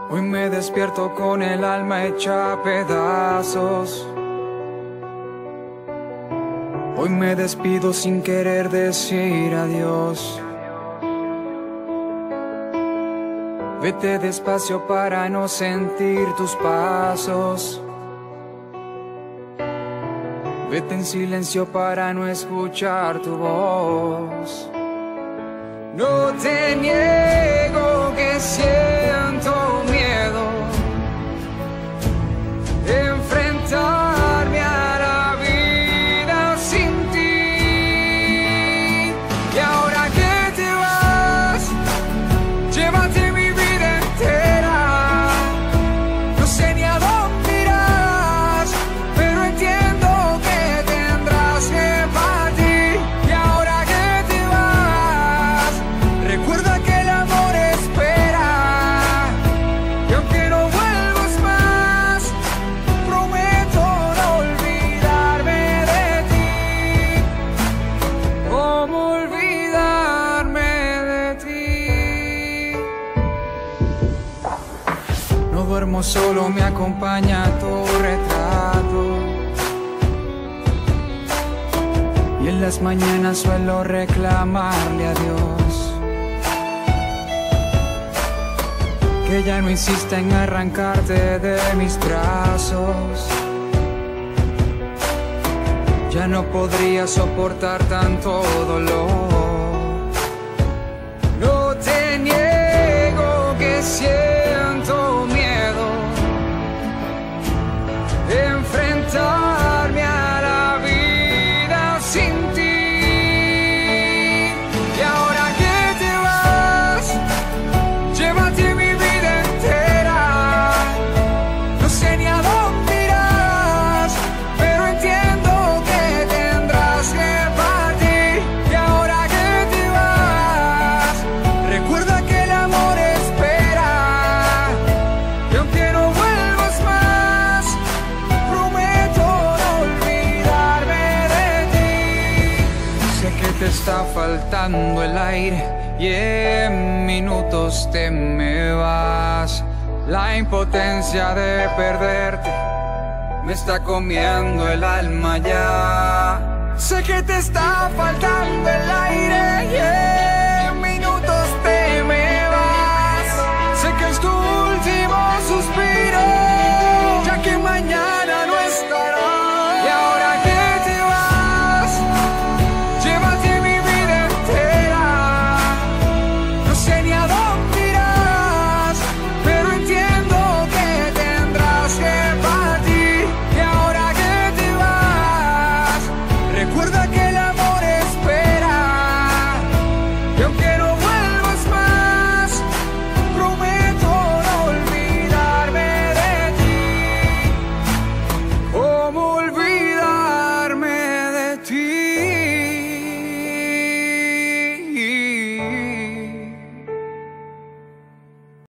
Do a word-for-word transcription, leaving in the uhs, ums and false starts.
Hoy me despierto con el alma hecha a pedazos. Hoy me despido sin querer decir adiós. Vete despacio para no sentir tus pasos. Vete en silencio para no escuchar tu voz. No te niego que siento miedo de enfrentarme a la vida sin ti. Y ahora que te vas, llévate mi vida entera. No sé ni a dónde irás, pero entiendo que tendrás que partir. Y ahora que te vas, recuerda que el amor espera. Y aunque no vuelvas más, prometo no olvidarme de ti. ¿Cómo olvidarme de ti? No duermo solo, me acompaña tu retrato. Y en las mañanas suelo reclamarle a Dios que ya no insista en arrancarte de mis brazos. Ya no podría soportar tanto dolor. No te niego que siento miedo de enfrentarme a la vida sin ti. Y ahora que te vas, llévate mi vida entera. No sé ni a dónde irás, pero entiendo que tendrás que partir. Y ahora que te vas, recuerda que el amor espera. Y aunque no vuelvas más, prometo no olvidarme de ti. Sé que te está faltando el aire y en minutos te me vas. La impotencia de perderte me está comiendo el alma ya. Sé que te está faltando el aire, yeah.